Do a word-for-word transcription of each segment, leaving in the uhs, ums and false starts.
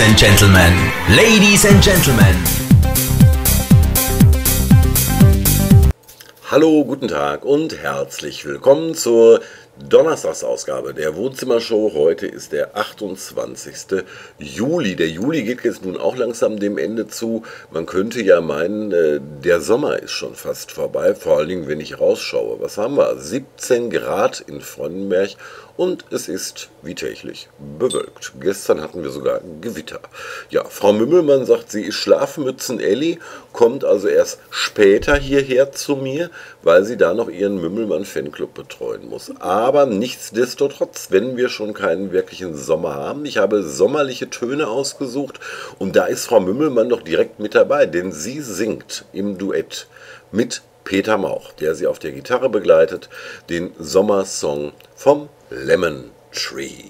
and Gentlemen, Ladies and Gentlemen. Hallo, guten Tag und herzlich willkommen zur Donnerstagsausgabe der Wohnzimmershow. Heute ist der achtundzwanzigste Juli. Der Juli geht jetzt nun auch langsam dem Ende zu. Man könnte ja meinen, der Sommer ist schon fast vorbei, vor allen Dingen, wenn ich rausschaue. Was haben wir? siebzehn Grad in Fronnenberg und es ist wie täglich bewölkt. Gestern hatten wir sogar Gewitter. Ja, Frau Mümmelmann sagt, sie ist Schlafmützen-Elli, kommt also erst später hierher zu mir, weil sie da noch ihren Mümmelmann-Fanclub betreuen muss. Aber nichtsdestotrotz, wenn wir schon keinen wirklichen Sommer haben, ich habe sommerliche Töne ausgesucht und da ist Frau Mümmelmann doch direkt mit dabei, denn sie singt im Duett mit Peter Mauch, der sie auf der Gitarre begleitet, den Sommersong vom Lemon Tree.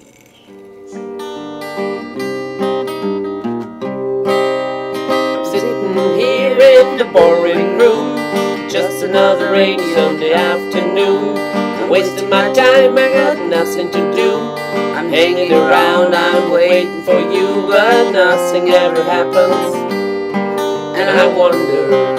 Sitting here in the boring room, just another rainy Sunday afternoon. I'm wasting my time, I got nothing to do. I'm hanging around, I'm waiting for you, but nothing ever happens. And I wonder,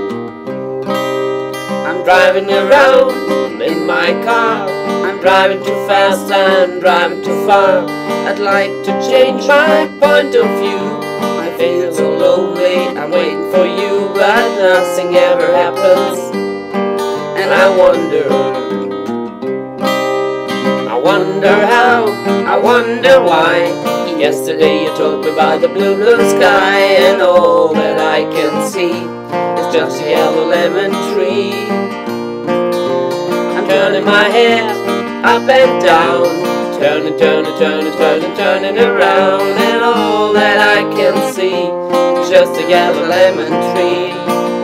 I'm driving around in my car. I'm driving too fast, I'm driving too far. I'd like to change my point of view. I feel so lonely, I'm waiting for you, but nothing ever happens. And I wonder, I wonder how, I wonder why. Yesterday you told me about the blue, blue sky, and all that I can see is just a yellow lemon tree. I'm turning my head up and down, turning, turning, turning, turning, turning around, and all that I can see is just a yellow lemon tree.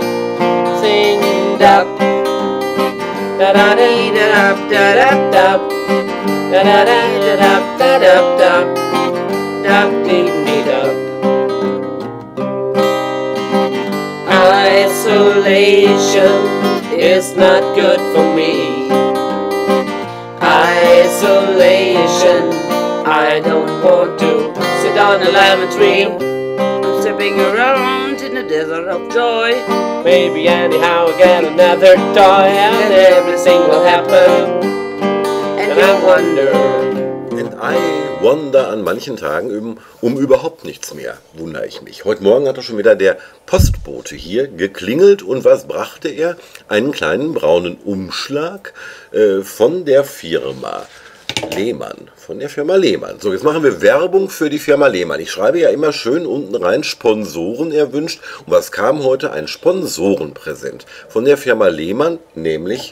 Sing da da da dee da da da da da da da da da da da da dee dee da. Isolation is not good for me. Isolation, I don't want to sit on a lemon tree. I'm stepping around in the desert of joy. Maybe anyhow I'll get another toy and everything will happen. And I wonder, And I wonder an manchen Tagen um, um überhaupt nichts mehr, wundere ich mich. Heute Morgen hat doch schon wieder der Postbote hier geklingelt und was brachte er? Einen kleinen braunen Umschlag äh, von der Firma Lehmann. Von der Firma Lehmann. So, jetzt machen wir Werbung für die Firma Lehmann. Ich schreibe ja immer schön unten rein, Sponsoren erwünscht. Und was kam heute? Ein Sponsorenpräsent von der Firma Lehmann, nämlich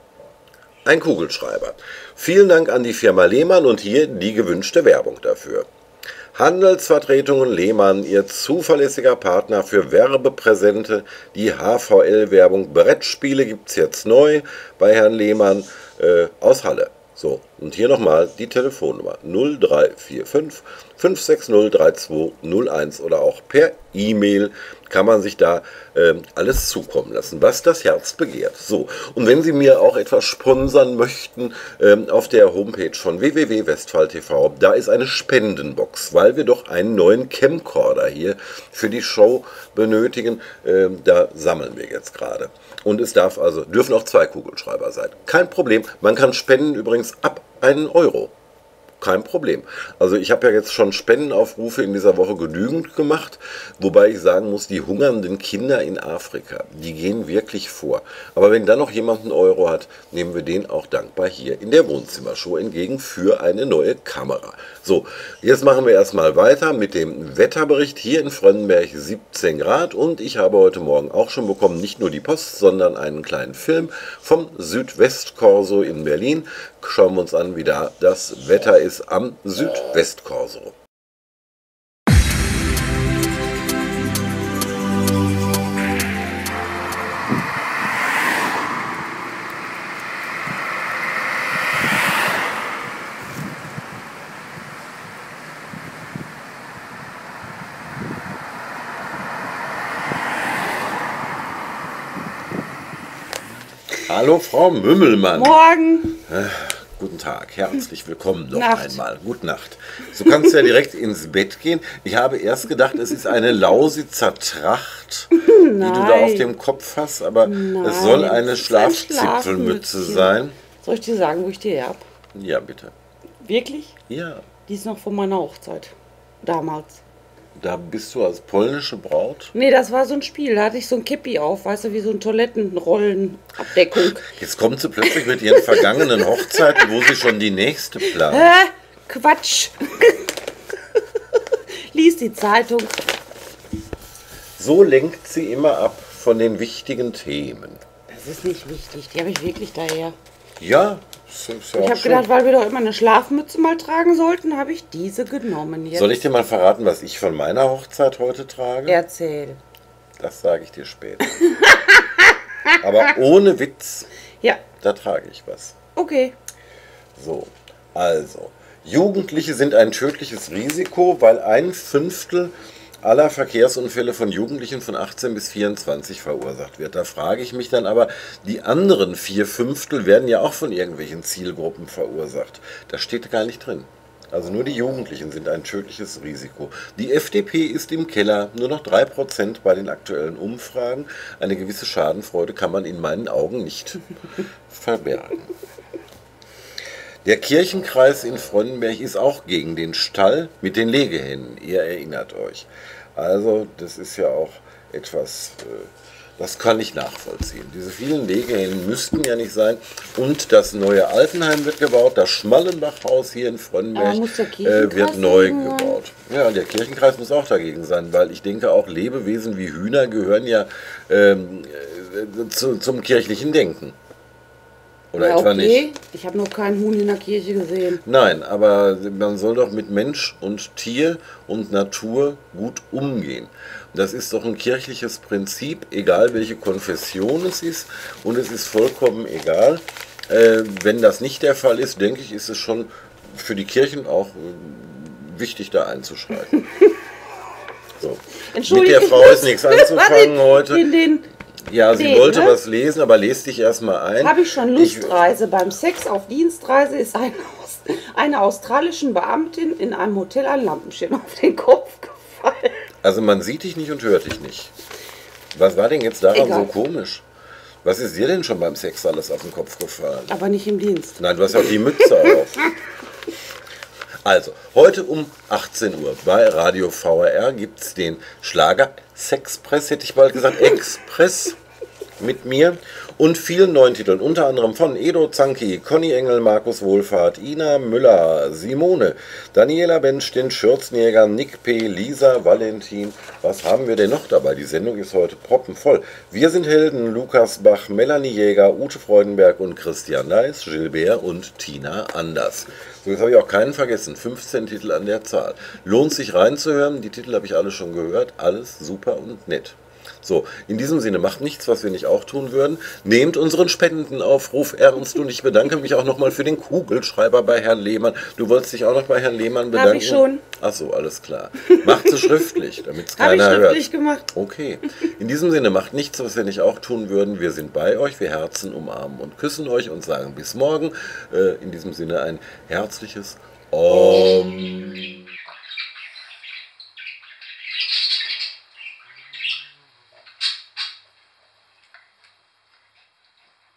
ein Kugelschreiber. Vielen Dank an die Firma Lehmann und hier die gewünschte Werbung dafür. Handelsvertretungen Lehmann, Ihr zuverlässiger Partner für Werbepräsente. Die H V L-Werbung Brettspiele gibt es jetzt neu bei Herrn Lehmann äh, aus Halle. So, und hier nochmal die Telefonnummer null drei vier fünf fünf sechs null drei zwei null eins oder auch per E-Mail kann man sich da äh, alles zukommen lassen, was das Herz begehrt. So, und wenn Sie mir auch etwas sponsern möchten, ähm, auf der Homepage von w w w punkt westphal punkt t v, da ist eine Spendenbox, weil wir doch einen neuen Camcorder hier für die Show benötigen. Ähm, da sammeln wir jetzt gerade. Und es darf also, dürfen auch zwei Kugelschreiber sein. Kein Problem. Man kann spenden übrigens ab einen Euro. Kein Problem. Also ich habe ja jetzt schon Spendenaufrufe in dieser Woche genügend gemacht, wobei ich sagen muss, die hungernden Kinder in Afrika, die gehen wirklich vor. Aber wenn dann noch jemand einen Euro hat, nehmen wir den auch dankbar hier in der Wohnzimmershow entgegen für eine neue Kamera. So, jetzt machen wir erstmal weiter mit dem Wetterbericht. Hier in Fronnenberg siebzehn Grad und ich habe heute Morgen auch schon bekommen, nicht nur die Post, sondern einen kleinen Film vom Südwestkorso in Berlin. Schauen wir uns an, wie da das Wetter ist am Südwestkorso. Hallo Frau Mümmelmann. Morgen. Guten Tag, herzlich willkommen noch Nacht. einmal. Gute Nacht. Du kannst ja direkt ins Bett gehen. Ich habe erst gedacht, es ist eine Lausitzer Tracht, die du da auf dem Kopf hast, aber Nein, es soll eine es ist ein Schlafzipfelmütze Schlafmützchen. sein. Soll ich dir sagen, wo ich die her hab? Ja, bitte. Wirklich? Ja, Die ist noch von meiner Hochzeit. Damals. da bist du als polnische Braut. Nee, das war so ein Spiel. Da hatte ich so ein Kippi auf, weißt du, wie so ein Toilettenrollenabdeckung. Jetzt kommt sie plötzlich mit ihren vergangenen Hochzeiten, wo sie schon die nächste plant. Hä? Quatsch. Lies die Zeitung. So lenkt sie immer ab von den wichtigen Themen. Das ist nicht wichtig. Die habe ich wirklich daher. Ja, das ist ja Ich auch habe schön. gedacht, weil wir doch immer eine Schlafmütze mal tragen sollten, habe ich diese genommen. Jetzt Soll ich dir mal verraten, was ich von meiner Hochzeit heute trage? erzähl. Das sage ich dir später. Aber ohne Witz, Ja, da trage ich was. okay. So, also, Jugendliche sind ein tödliches Risiko, weil ein Fünftel aller Verkehrsunfälle von Jugendlichen von achtzehn bis vierundzwanzig verursacht wird. Da frage ich mich dann aber, die anderen vier Fünftel werden ja auch von irgendwelchen Zielgruppen verursacht. Das steht gar nicht drin. Also nur die Jugendlichen sind ein tödliches Risiko. Die F D P ist im Keller, nur noch drei Prozent bei den aktuellen Umfragen. Eine gewisse Schadenfreude kann man in meinen Augen nicht verbergen. Der Kirchenkreis in Fronnenberg ist auch gegen den Stall mit den Legehennen. Ihr erinnert euch. Also das ist ja auch etwas, äh, das kann ich nachvollziehen. Diese vielen Legehennen müssten ja nicht sein. Und das neue Altenheim wird gebaut. Das Schmallenbach-Haus hier in Fronnenberg Aber muss der äh, Kirchenkreis wird neu dagegen sein? gebaut. Ja, der Kirchenkreis muss auch dagegen sein, weil ich denke, auch Lebewesen wie Hühner gehören ja ähm, äh, zu, zum kirchlichen Denken. Oder Ja, etwa okay. nicht? Ich habe noch keinen Huhn in der Kirche gesehen. Nein, aber man soll doch mit Mensch und Tier und Natur gut umgehen. Das ist doch ein kirchliches Prinzip, egal welche Konfession es ist. Und es ist vollkommen egal. Äh, wenn das nicht der Fall ist, denke ich, ist es schon für die Kirchen auch äh, wichtig, da einzuschreiten. So. Mit Entschuldigung, der Frau ist nichts anzufangen heute. In den Ja, sie Den, wollte ne? was lesen, aber lest dich erstmal ein. habe ich schon Ich- Lustreise. Beim Sex auf Dienstreise ist eine, aus, einer australischen Beamtin in einem Hotel ein Lampenschirm auf den Kopf gefallen. Also man sieht dich nicht und hört dich nicht. Was war denn jetzt daran Egal. so komisch? Was ist dir denn schon beim Sex alles auf den Kopf gefallen? Aber nicht im Dienst. Nein, du hast ja auch die Mütze auf. Also, heute um achtzehn Uhr bei Radio V R R gibt es den Schlager Sexpress, hätte ich bald gesagt, Express mit mir und vielen neuen Titeln, unter anderem von Edo Zanki, Conny Engel, Markus Wohlfahrt, Ina Müller, Simone, Daniela Bensch, den Schürzenjäger, Nick P., Lisa, Valentin. Was haben wir denn noch dabei? Die Sendung ist heute proppenvoll. Wir sind Helden, Lukas Bach, Melanie Jäger, Ute Freudenberg und Christian Neis, Gilbert und Tina Anders. So, jetzt habe ich auch keinen vergessen. fünfzehn Titel an der Zahl. Lohnt sich reinzuhören. Die Titel habe ich alle schon gehört. Alles super und nett. So, in diesem Sinne, macht nichts, was wir nicht auch tun würden. Nehmt unseren Spendenaufruf ernst und ich bedanke mich auch nochmal für den Kugelschreiber bei Herrn Lehmann. Du wolltest dich auch noch bei Herrn Lehmann bedanken? Hab ich schon. Ach so, alles klar. Macht es schriftlich, damit es Habe ich keiner hört. schriftlich gemacht. Okay. In diesem Sinne, macht nichts, was wir nicht auch tun würden. Wir sind bei euch, wir herzen, umarmen und küssen euch und sagen bis morgen. Äh, in diesem Sinne ein herzliches Om.